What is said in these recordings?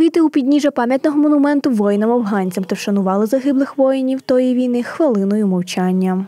квіти у підніжжя пам'ятного монументу воїнам-афганцям та вшанували загиблих воїнів тої війни хвилиною мовчання.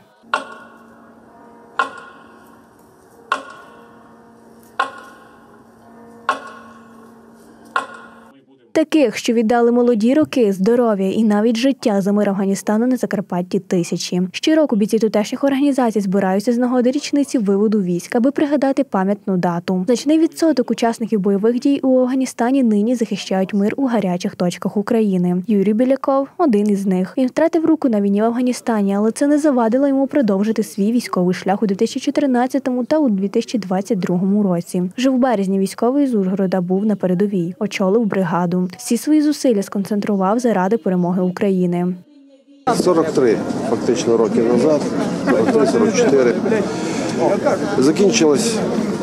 Таких, що віддали молоді роки, здоров'я і навіть життя за мир Афганістану на Закарпатті тисячі. Щороку бійці тутешніх організацій збираються з нагоди річниці виводу військ, аби пригадати пам'ятну дату. Значний відсоток учасників бойових дій у Афганістані нині захищають мир у гарячих точках України. Юрій Біляков – один із них. Він втратив руку на війні в Афганістані, але це не завадило йому продовжити свій військовий шлях у 2014 та у 2022 році. Вже в березні військовий з Ужгорода був на передовій, очолив бригаду. Всі свої зусилля сконцентрував заради перемоги України. 43 фактично роки назад, 43-44, закінчилась,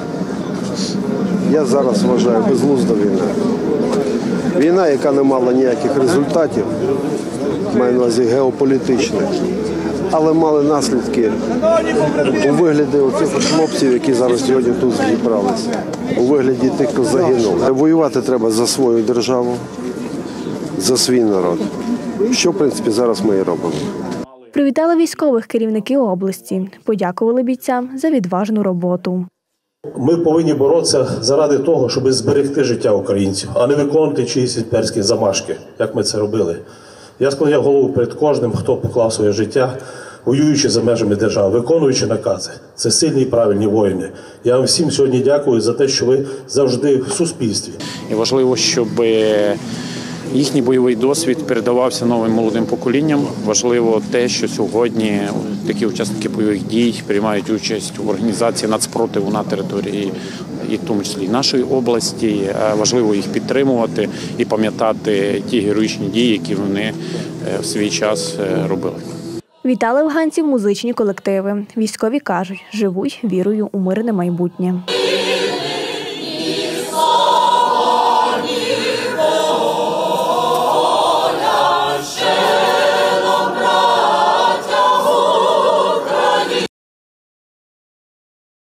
я зараз вважаю, безглузда війна. Війна, яка не мала ніяких результатів, маю на увазі геополітичних, але мали наслідки у вигляді оцих хлопців, які зараз сьогодні тут зібралися, у вигляді тих, хто загинув. Воювати треба за свою державу, за свій народ, що, в принципі, зараз ми і робимо. Привітали військових керівники області, подякували бійцям за відважну роботу. Ми повинні боротися заради того, щоб зберегти життя українців, а не виконувати чиїсь імперські замашки, як ми це робили. Я склоняю голову перед кожним, хто поклав своє життя, воюючи за межами держави, виконуючи накази. Це сильні і правильні воїни. Я вам всім сьогодні дякую за те, що ви завжди в суспільстві. І важливо, щоб їхній бойовий досвід передавався новим молодим поколінням. Важливо те, що сьогодні такі учасники бойових дій приймають участь у організації нацпротиву на території, і в тому числі нашої області. Важливо їх підтримувати і пам'ятати ті героїчні дії, які вони в свій час робили. Вітали афганців музичні колективи. Військові кажуть, живуть вірою у мирне майбутнє.